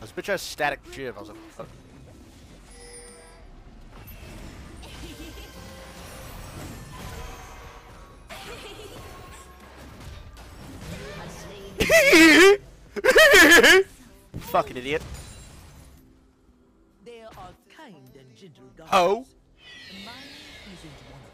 This bitch has static shiv. I was like, fuck. Fucking idiot. There are kind and gentle dogs. Oh. Mine isn't one of